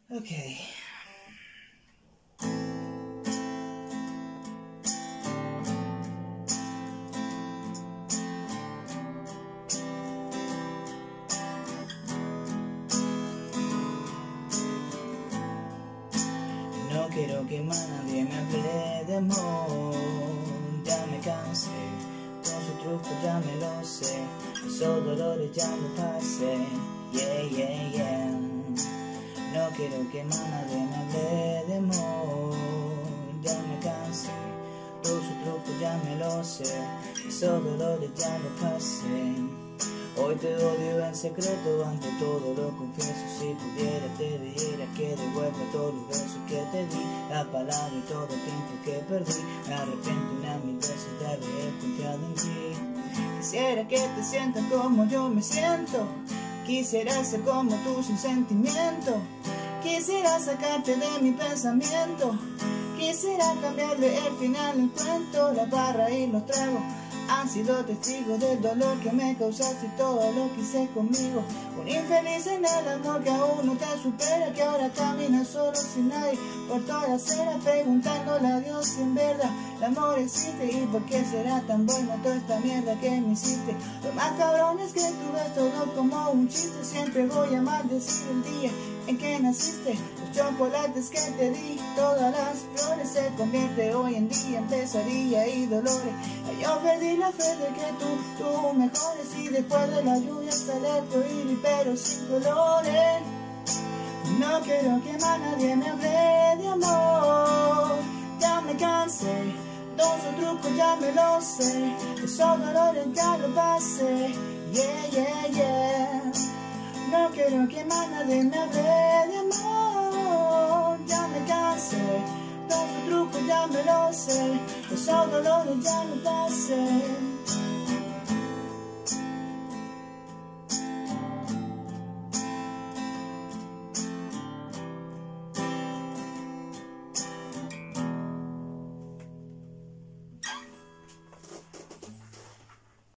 Okay. No quiero que más nadie me hable de amor, ya me cansé, con su truco ya me lo sé, esos dolores ya lo pasé, yeah, yeah, yeah. No quiero que más nadie me hable de amor, ya me cansé, todo su truco ya me lo sé, esos dolores ya lo pasé. Hoy te odio en secreto, ante todo lo confieso. Si pudiera te diría que devuelva todos los besos que te di, la palabra y todo el tiempo que perdí. Me arrepiento una mil veces de haber confiado en ti. Quisiera que te sientas como yo me siento, quisiera ser como tú sin sentimiento, quisiera sacarte de mi pensamiento, quisiera cambiarle el final al cuento. La barra y los tragos han sido testigos del dolor que me causaste y todo lo que hice conmigo. Un infeliz en el amor que aún no te supera, que ahora camina solo sin nadie por toda la acera, preguntándole a Dios si en verdad el amor existe y por qué será tan bueno toda esta mierda que me hiciste. Lo más cabrón es que tú ves todo como un chiste, siempre voy a maldecir el día en que naciste. Los chocolates que te di, todas las flores, se convierte hoy en día en pesadilla y dolores. Yo perdí la fe de que tú mejores, y después de la lluvia sale el arcoíris pero sin colores. No quiero que más nadie me hable de amor, ya me cansé, todos los trucos ya me los sé, esos dolores ya los pasé, yeah, yeah, yeah. No quiero que más nadie me hable de amor, ya me cansé, todos los trucos ya me los sé, esos dolores ya los pasé.